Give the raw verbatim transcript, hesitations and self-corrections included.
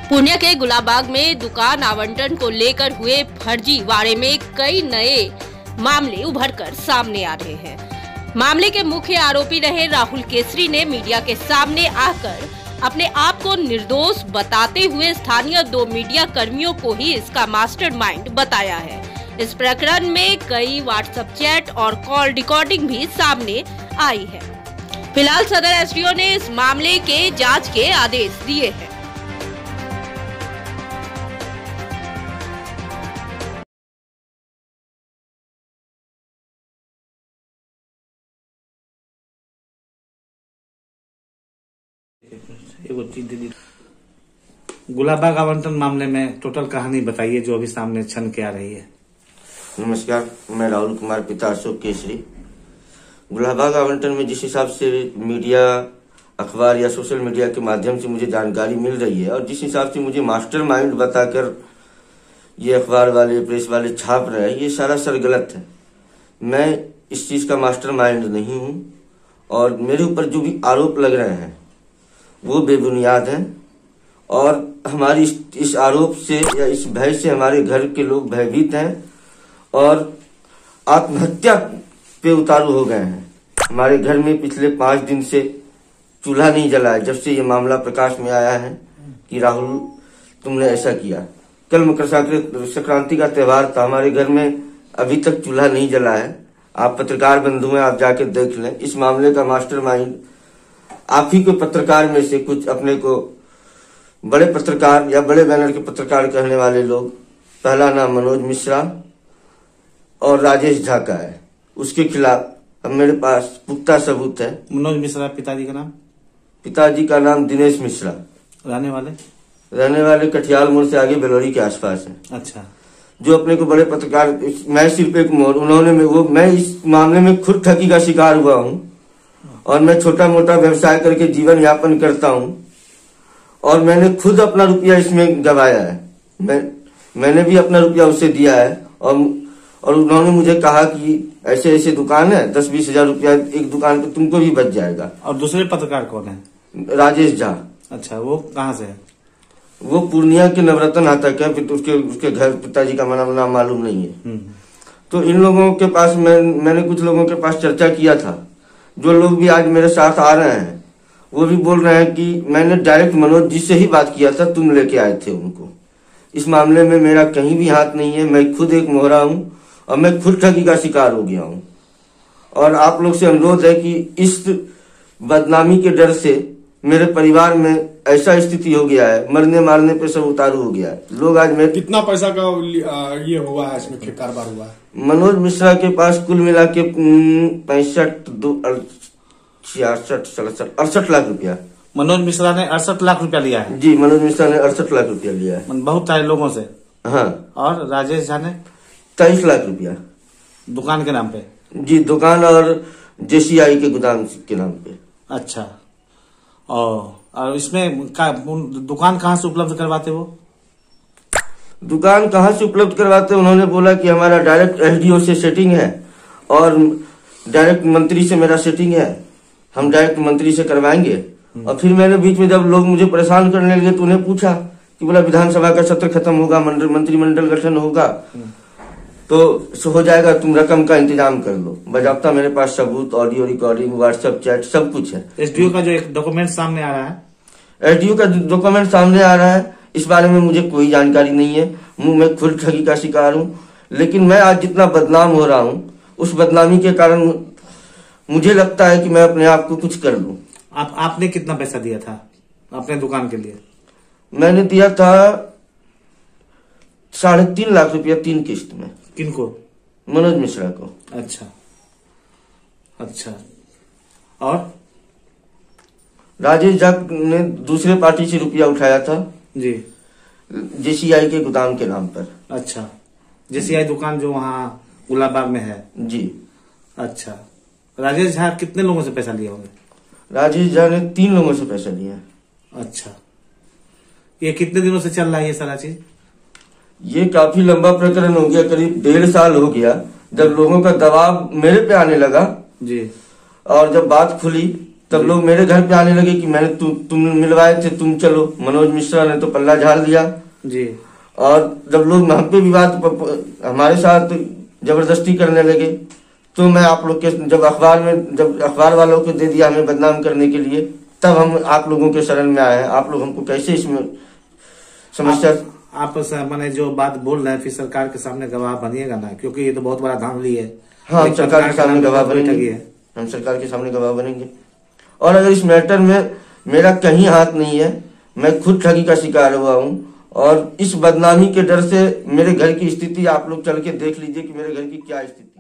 पुणे के गुलाबबाग में दुकान आवंटन को लेकर हुए फर्जीवाड़े में कई नए मामले उभरकर सामने आ रहे हैं। मामले के मुख्य आरोपी रहे राहुल केसरी ने मीडिया के सामने आकर अपने आप को निर्दोष बताते हुए स्थानीय दो मीडिया कर्मियों को ही इसका मास्टरमाइंड बताया है। इस प्रकरण में कई व्हाट्सएप चैट और कॉल रिकॉर्डिंग भी सामने आई है। फिलहाल सदर एसडीओ ने इस मामले के जांच के आदेश दिए हैं। गुलाबबाग आवंटन मामले में टोटल कहानी बताइए जो अभी सामने छन के आ रही है। नमस्कार, मैं राहुल कुमार पिता अशोक केसरी। गुलाबबाग आवंटन में जिस हिसाब से मीडिया, अखबार या सोशल मीडिया के माध्यम से मुझे जानकारी मिल रही है और जिस हिसाब से मुझे मास्टरमाइंड बताकर ये अखबार वाले, प्रेस वाले छाप रहे हैं, ये सारा सर गलत है। मैं इस चीज का मास्टरमाइंड नहीं हूँ और मेरे ऊपर जो भी आरोप लग रहे हैं वो बेबुनियाद हैं और हमारी इस, इस आरोप से या इस भय से हमारे घर के लोग भयभीत हैं और आत्महत्या पे उतारू हो गए हैं। हमारे घर में पिछले पांच दिन से चूल्हा नहीं जला है जब से ये मामला प्रकाश में आया है कि राहुल तुमने ऐसा किया। कल मकर संक्रांति का त्योहार था, हमारे घर में अभी तक चूल्हा नहीं जला है। आप पत्रकार बंधु हैं, आप जाके देख लें। इस मामले का मास्टरमाइंड आप ही को पत्रकार में से कुछ अपने को बड़े पत्रकार या बड़े बैनर के पत्रकार कहने वाले लोग, पहला नाम मनोज मिश्रा और राजेश झा का है, उसके खिलाफ अब मेरे पास पुख्ता सबूत है। मनोज मिश्रा पिताजी का नाम? पिताजी का नाम दिनेश मिश्रा। रहने वाले? रहने वाले कटियाल मोड़ से आगे बेलोरी के आसपास है। अच्छा। जो अपने को बड़े पत्रकार, मैं सिर्फ एक मोड़, उन्होंने में वो मैं इस मामले में खुद ठगी का शिकार हुआ हूँ और मैं छोटा मोटा व्यवसाय करके जीवन यापन करता हूँ और मैंने खुद अपना रुपया इसमें गवाया है। मैं मैंने भी अपना रुपया उससे दिया है और और उन्होंने मुझे कहा कि ऐसे ऐसे दुकान है, दस बीस हजार रुपया एक दुकान पे तुमको भी बच जाएगा। और दूसरे पत्रकार कौन है? राजेश झा। अच्छा, वो कहाँ से है? वो पूर्णिया के नवरत्न हाथक है, उसके उसके घर पिताजी का नाम नाम मालूम नहीं है। तो इन लोगों के पास मैं मैंने कुछ लोगों के पास चर्चा किया था। जो लोग भी आज मेरे साथ आ रहे हैं वो भी बोल रहे हैं कि मैंने डायरेक्ट मनोज जी से ही बात किया था, तुम लेके आए थे उनको। इस मामले में मेरा कहीं भी हाथ नहीं है। मैं खुद एक मोहरा हूं और मैं खुद ठगी का शिकार हो गया हूं और आप लोग से अनुरोध है कि इस बदनामी के डर से मेरे परिवार में ऐसा स्थिति हो गया है, मरने मारने पे सब उतारू हो गया है। लोग आज मेरे कितना पैसा का ये हुआ है, इसमें कारोबार हुआ है? मनोज मिश्रा के पास कुल मिला के पैंसठ दो छियासठ सड़सठ अड़सठ लाख रुपया। मनोज मिश्रा ने अड़सठ लाख रुपया लिया है? जी, मनोज मिश्रा ने अड़सठ लाख रुपया लिया है, बहुत सारे लोगों से। हाँ। और राजेश झा ने तेईस लाख रुपया दुकान के नाम पे? जी, दुकान और जेसीआई के गोदाम के नाम पे। अच्छा। और इसमें का, दुकान कहाँ से उपलब्ध करवाते? वो दुकान कहाँ से उपलब्ध करवाते? उन्होंने बोला कि हमारा डायरेक्ट एसडीओ से सेटिंग है और डायरेक्ट मंत्री से मेरा सेटिंग है, हम डायरेक्ट मंत्री से करवाएंगे। और फिर मैंने बीच में जब लोग मुझे परेशान करने लगे तो उन्हें पूछा कि बोला विधानसभा का सत्र खत्म होगा, मंत्रिमंडल गठन होगा तो हो जाएगा, तुम रकम का इंतजाम कर लो। बजाबता मेरे पास सबूत, ऑडियो रिकॉर्डिंग, व्हाट्सएप चैट सब कुछ है। एसडीओ का जो एक डॉक्यूमेंट सामने आ रहा है, एसडीओ का डॉक्यूमेंट सामने आ रहा है, इस बारे में मुझे कोई जानकारी नहीं है। मैं खुद ठगी का शिकार हूँ, लेकिन मैं आज जितना बदनाम हो रहा हूँ उस बदनामी के कारण मुझे लगता है कि मैं अपने आप को कुछ कर लूं। आप आपने कितना पैसा दिया था अपने दुकान के लिए? मैंने दिया था साढ़े तीन लाख रुपया तीन किस्त में। किनको? मनोज मिश्रा को। अच्छा अच्छा। और राजेश झा ने दूसरे पार्टी से रुपया उठाया था जी, जेसीआई के गोदाम के नाम पर। अच्छा, जेसीआई दुकान जो वहाँ गुलाबबाग में है? जी। अच्छा। राजेश झा कितने लोगों से पैसा लिए होंगे? राजेश झा ने तीन लोगों से पैसा लिया। अच्छा। ये कितने दिनों से चल रहा है ये सारा चीज? ये काफी लंबा प्रकरण हो गया, करीब डेढ़ साल हो गया। जब लोगों का दबाव मेरे पे आने लगा जी और जब बात खुली तब लोग मेरे घर पे आने लगे कि मैंने तु, तुम मिलवाए थे, तुम चलो। मनोज मिश्रा ने तो पल्ला झाड़ दिया जी। और जब लोग हम पे विवाद हमारे साथ जबरदस्ती करने लगे तो मैं आप लोग के जब अखबार में जब अखबार वालों को दे दिया हमें बदनाम करने के लिए, तब हम आप लोगों के शरण में आए हैं। आप लोग हमको कैसे इसमें समस्या आप, आप मैंने जो बात बोल रहे हैं फिर सरकार के सामने गवाह बनिएगा ना, क्योंकि ये तो बहुत बड़ा धांधली है। हाँ, हम सरकार के सामने गवाह बनेंगे, हम सरकार के सामने गवाह बनेंगे। और अगर इस मैटर में मेरा कहीं हाथ नहीं है, मैं खुद ठगी का शिकार हुआ हूँ और इस बदनामी के डर से मेरे घर की स्थिति आप लोग चल के देख लीजिए कि मेरे घर की क्या स्थिति।